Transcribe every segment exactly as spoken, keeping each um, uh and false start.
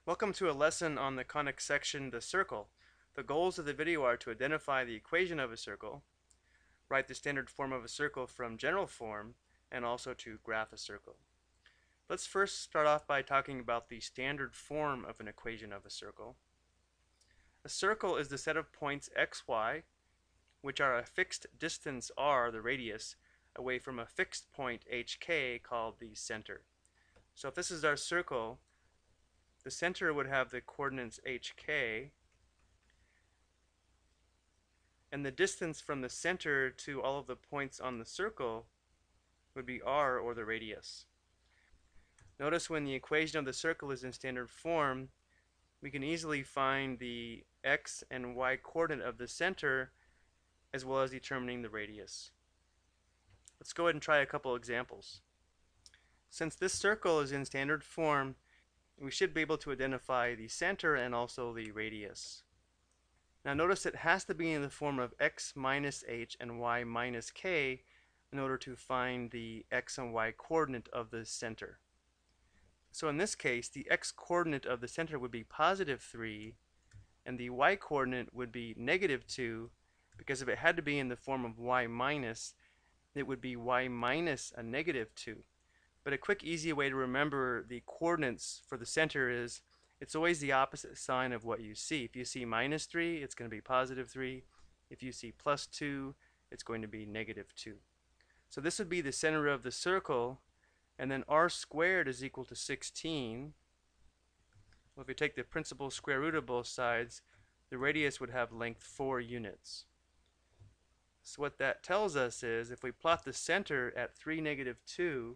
Welcome to a lesson on the conic section, the circle. The goals of the video are to identify the equation of a circle, write the standard form of a circle from general form, and also to graph a circle. Let's first start off by talking about the standard form of an equation of a circle. A circle is the set of points x, y, which are a fixed distance r, the radius, away from a fixed point hk called the center. So if this is our circle, the center would have the coordinates hk, and the distance from the center to all of the points on the circle would be r, or the radius. Notice when the equation of the circle is in standard form, we can easily find the x and y coordinate of the center as well as determining the radius. Let's go ahead and try a couple examples. Since this circle is in standard form, we should be able to identify the center and also the radius. Now notice it has to be in the form of x minus h and y minus k in order to find the x and y coordinate of the center. So in this case, the x coordinate of the center would be positive three, and the y coordinate would be negative two, because if it had to be in the form of y minus, it would be y minus a negative two. But a quick, easy way to remember the coordinates for the center is it's always the opposite sign of what you see. If you see minus three, it's going to be positive three. If you see plus two, it's going to be negative two. So this would be the center of the circle, and then r squared is equal to sixteen. Well, if you take the principal square root of both sides, the radius would have length four units. So what that tells us is if we plot the center at three, negative two,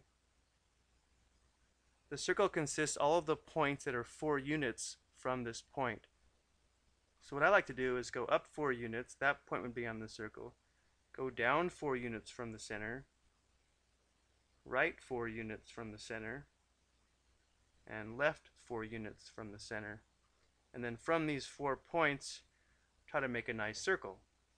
the circle consists all of the points that are four units from this point. So what I like to do is go up four units, that point would be on the circle, go down four units from the center, right four units from the center, and left four units from the center. And then from these four points, try to make a nice circle.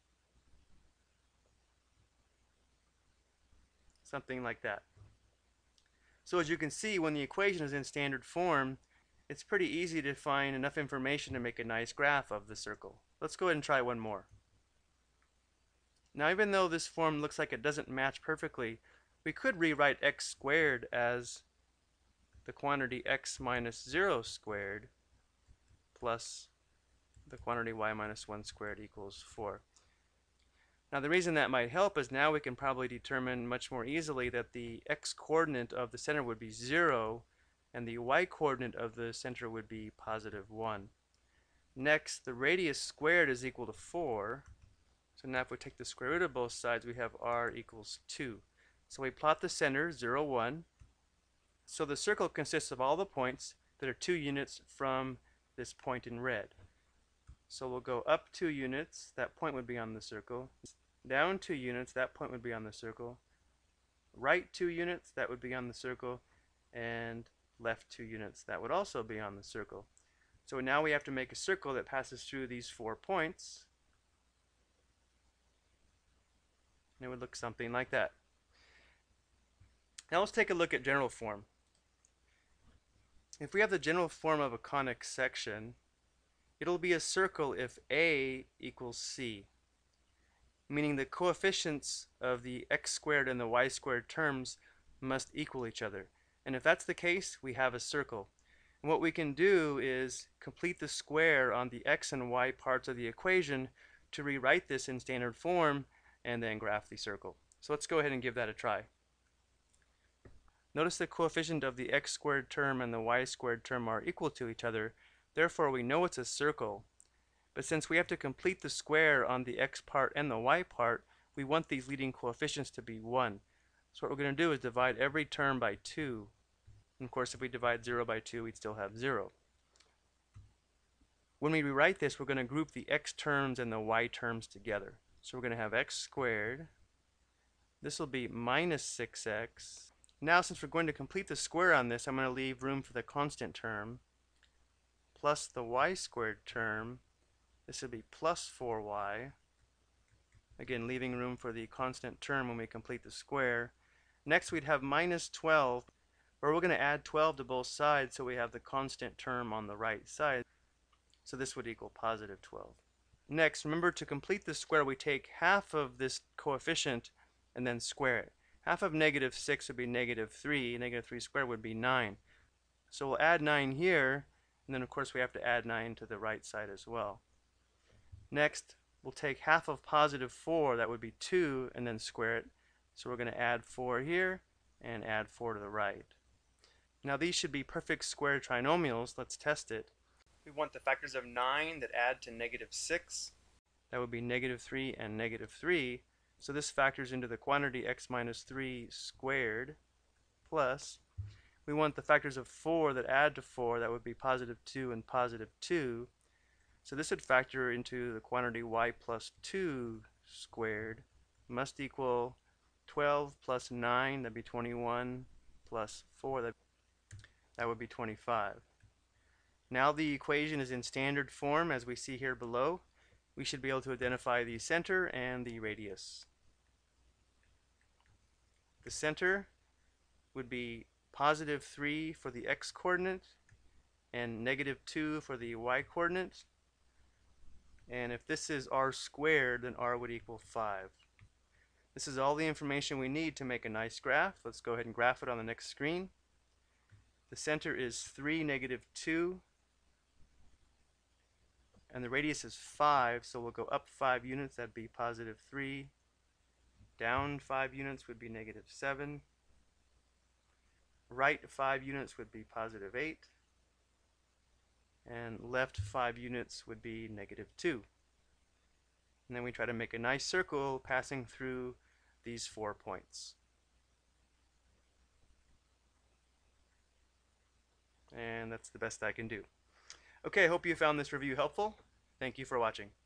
Something like that. So as you can see, when the equation is in standard form, it's pretty easy to find enough information to make a nice graph of the circle. Let's go ahead and try one more. Now, even though this form looks like it doesn't match perfectly, we could rewrite x squared as the quantity x minus zero squared plus the quantity y minus one squared equals four. Now the reason that might help is now we can probably determine much more easily that the x coordinate of the center would be zero and the y coordinate of the center would be positive one. Next, the radius squared is equal to four. So now if we take the square root of both sides, we have r equals two. So we plot the center, zero, one. So the circle consists of all the points that are two units from this point in red. So we'll go up two units, that point would be on the circle. Down two units, that point would be on the circle. Right two units, that would be on the circle. And left two units, that would also be on the circle. So now we have to make a circle that passes through these four points. And it would look something like that. Now let's take a look at general form. If we have the general form of a conic section, it'll be a circle if A equals C, meaning the coefficients of the x squared and the y squared terms must equal each other. And if that's the case, we have a circle. And what we can do is complete the square on the x and y parts of the equation to rewrite this in standard form and then graph the circle. So let's go ahead and give that a try. Notice the coefficient of the x squared term and the y squared term are equal to each other. Therefore, we know it's a circle. But since we have to complete the square on the x part and the y part, we want these leading coefficients to be one. So what we're going to do is divide every term by two. And of course, if we divide zero by two, we'd still have zero. When we rewrite this, we're going to group the x terms and the y terms together. So we're going to have x squared. This will be minus six x. Now, since we're going to complete the square on this, I'm going to leave room for the constant term, plus the y squared term. This would be plus four y. Again, leaving room for the constant term when we complete the square. Next, we'd have minus twelve. Or we're going to add twelve to both sides so we have the constant term on the right side. So this would equal positive twelve. Next, remember to complete the square, we take half of this coefficient and then square it. Half of negative six would be negative three. Negative three squared would be nine. So we'll add nine here, and then of course we have to add nine to the right side as well. Next, we'll take half of positive four, that would be two, and then square it. So we're going to add four here and add four to the right. Now these should be perfect square trinomials. Let's test it. We want the factors of nine that add to negative six. That would be negative three and negative three. So this factors into the quantity x minus three squared plus. We want the factors of four that add to four. That would be positive two and positive two. So this would factor into the quantity y plus two squared must equal twelve plus nine. That'd be twenty-one plus four. That, that would be twenty-five. Now the equation is in standard form as we see here below. We should be able to identify the center and the radius. The center would be positive three for the x-coordinate and negative two for the y-coordinate. And if this is r squared, then r would equal five. This is all the information we need to make a nice graph. Let's go ahead and graph it on the next screen. The center is three, negative two. And the radius is five, so we'll go up five units, that'd be positive three. Down five units would be negative seven. Right five units would be positive eight. And left five units would be negative two. And then we try to make a nice circle passing through these four points. And that's the best I can do. Okay, I hope you found this review helpful. Thank you for watching.